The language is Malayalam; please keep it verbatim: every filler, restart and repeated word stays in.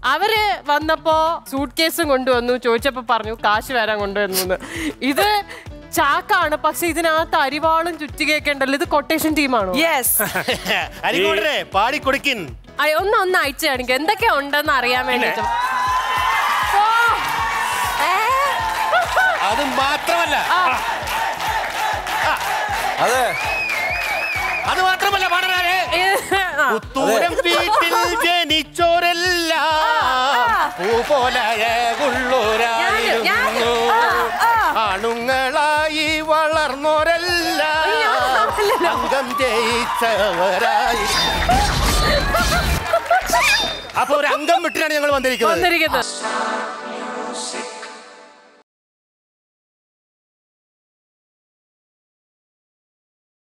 അവര് വന്നപ്പോ സൂട്ട് കേസും കൊണ്ടുവന്നു. ചോദിച്ചപ്പോ പറഞ്ഞു കാശ് വരാൻ കൊണ്ടുവന്നു. ഇത് ചാക്കാണ്, പക്ഷെ ഇതിനകത്ത് അരിവാളും ചുറ്റുകേക്കണ്ടല്ലോ. ഇത് കൊട്ടേഷൻ ടീമാണോ? പാടിക്കൊടുക്കിൻ. ഒന്ന് ഒന്ന് അയച്ചു കാണിക്കും എന്തൊക്കെയാ ഉണ്ടെന്ന് അറിയാൻ വേണ്ടിട്ട്. അത് മാത്രമല്ല അതെ അത് മാത്രമല്ല പാടനാരെ പുത്തൂരം വീട്ടിൽ ജനിച്ചോരെല്ലാം പൂപോലയകുള്ളോരായിരുന്നു. ആണുങ്ങളായി വളർന്നോരെല്ലാം അംഗം ജയിച്ചവരായി. അപ്പൊ ഒരു അംഗം വിട്ടിട്ടാണ് ഞങ്ങൾ വന്നിരിക്കുന്നത്.